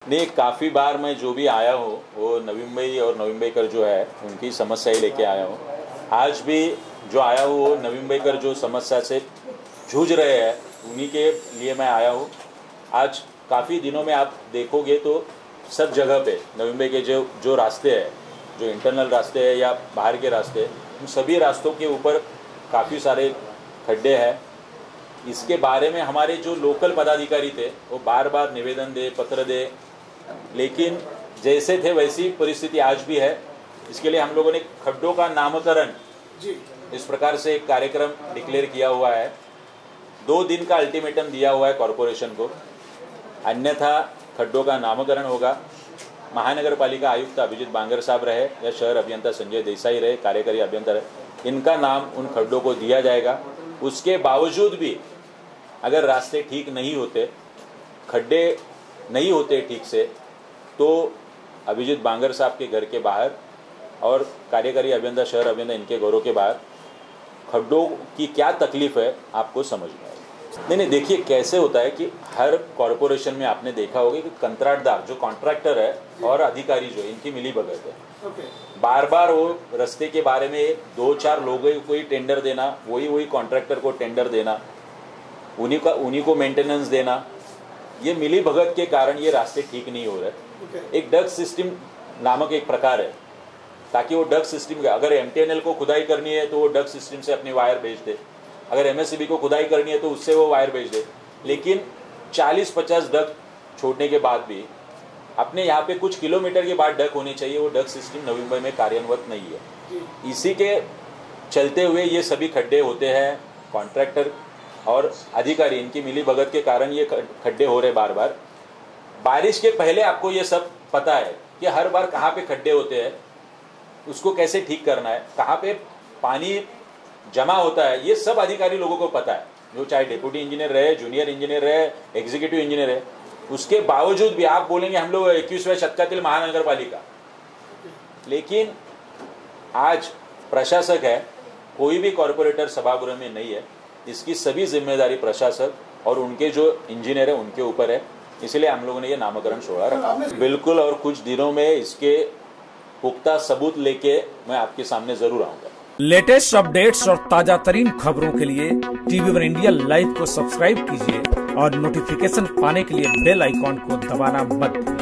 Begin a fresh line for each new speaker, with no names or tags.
नहीं, काफ़ी बार मैं जो भी आया हूँ वो नवी मुंबई और नवी मुंबईकर जो है उनकी समस्याएं लेके आया हूँ। आज भी जो आया हूँ वो नवी मुंबईकर जो समस्या से जूझ रहे हैं उन्हीं के लिए मैं आया हूँ। आज काफ़ी दिनों में आप देखोगे तो सब जगह पे नवी मुंबई के जो रास्ते हैं, जो इंटरनल रास्ते हैं या बाहर के रास्ते, उन सभी रास्तों के ऊपर काफ़ी सारे खड्डे हैं। इसके बारे में हमारे जो लोकल पदाधिकारी थे वो बार बार निवेदन दे, पत्र दे, लेकिन जैसे थे वैसी परिस्थिति आज भी है। इसके लिए हम लोगों ने खड्डों का नामकरण इस प्रकार से एक कार्यक्रम डिक्लेयर किया हुआ है। 2 दिन का अल्टीमेटम दिया हुआ है कॉरपोरेशन को, अन्यथा खड्डों का नामकरण होगा। महानगर पालिका आयुक्त अभिजीत बांगर साहब रहे या शहर अभियंता संजय देसाई रहे, कार्यकारी अभियंता रहे, इनका नाम उन खड्डों को दिया जाएगा। उसके बावजूद भी अगर रास्ते ठीक नहीं होते, खड्डे नहीं होते ठीक से, तो अभिजीत बांगर साहब के घर के बाहर और कार्यकारी अभियंता शहर अभियंता इनके घरों के बाहर खड्डों की क्या तकलीफ है आपको समझ में आएगी। नहीं, देखिए कैसे होता है कि हर कॉरपोरेशन में आपने देखा होगा कि कंत्राटदार जो कॉन्ट्रैक्टर है और अधिकारी जो इनकी मिलीभगत है। बार बार वो रास्ते के बारे में 2-4 लोगों को ही टेंडर देना, वही कॉन्ट्रैक्टर को टेंडर देना, उन्हीं को मेंटेनेंस देना, ये मिलीभगत के कारण ये रास्ते ठीक नहीं हो रहे। एक डक्ट सिस्टम नामक एक प्रकार है, ताकि वो डक्ट सिस्टम, अगर एमटीएनएल को खुदाई करनी है तो वो डक्ट सिस्टम से अपनी वायर भेज दे, अगर एमएससीबी को खुदाई करनी है तो उससे वो वायर भेज दे। लेकिन 40-50 डक्ट छोड़ने के बाद भी अपने यहाँ पे कुछ किलोमीटर के बाद डक्ट होनी चाहिए, वो डक्ट सिस्टम नवी मुंबई में कार्यान्वित नहीं है। इसी के चलते हुए ये सभी खड्डे होते हैं। कॉन्ट्रैक्टर और अधिकारी इनकी मिलीभगत के कारण ये खड्डे हो रहे बार बार। बारिश के पहले आपको ये सब पता है कि हर बार कहाँ पे खड्डे होते हैं, उसको कैसे ठीक करना है, कहाँ पे पानी जमा होता है, ये सब अधिकारी लोगों को पता है, जो चाहे डेप्यूटी इंजीनियर रहे, जूनियर इंजीनियर रहे, एग्जीक्यूटिव इंजीनियर रहे। उसके बावजूद भी आप बोलेंगे हम लोग 21वें शतकातील महानगर पालिका, लेकिन आज प्रशासक है, कोई भी कॉरपोरेटर सभागृह में नहीं है। इसकी सभी जिम्मेदारी प्रशासक और उनके जो इंजीनियर है उनके ऊपर है। इसलिए हम लोगों ने ये नामकरण सोड़ा रखा। बिल्कुल, और कुछ दिनों में इसके पुख्ता सबूत लेके मैं आपके सामने जरूर आऊंगा।
लेटेस्ट अपडेट्स और ताजा तरीन खबरों के लिए TV1 इंडिया लाइव को सब्सक्राइब कीजिए और नोटिफिकेशन पाने के लिए बेल आइकॉन को दबाना मत भूलिए।